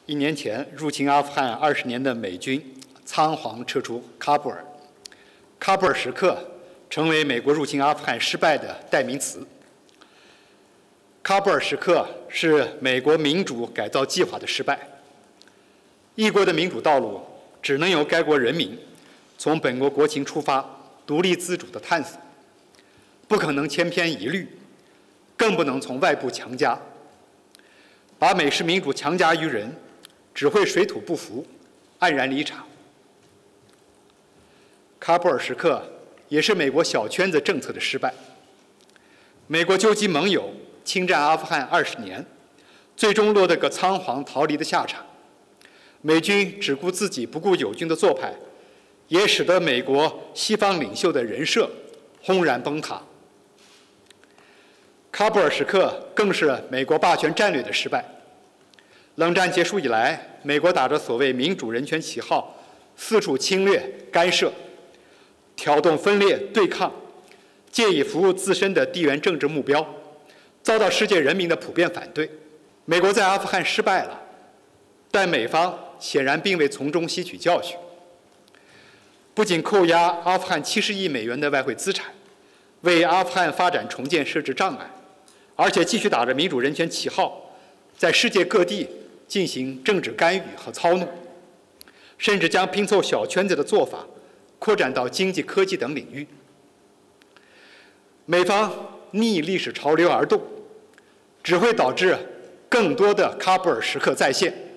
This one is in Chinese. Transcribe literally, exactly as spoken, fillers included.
一年前入侵阿富汗二十年的美军仓皇撤出喀布尔，喀布尔时刻成为美国入侵阿富汗失败的代名词。喀布尔时刻是美国民主改造计划的失败。一国的民主道路只能由该国人民从本国国情出发，独立自主地探索，不可能千篇一律，更不能从外部强加。把美式民主强加于人，只会水土不服，黯然离场。喀布尔时刻也是美国小圈子政策的失败。美国纠集盟友侵占阿富汗二十年，最终落得个仓皇逃离的下场。美军只顾自己不顾友军的做派，也使得美国西方领袖的人设轰然崩塌。喀布尔时刻更是美国霸权战略的失败。冷战结束以来，美国打着所谓民主人权旗号，四处侵略干涉，挑动分裂对抗，借以服务自身的地缘政治目标，遭到世界人民的普遍反对。美国在阿富汗失败了，但美方显然并未从中吸取教训，不仅扣押阿富汗七十亿美元的外汇资产，为阿富汗发展重建设置障碍，而且继续打着民主人权旗号，在世界各地进行政治干预和操弄，甚至将拼凑小圈子的做法扩展到经济、科技等领域。美方逆历史潮流而动，只会导致更多的喀布尔时刻再现。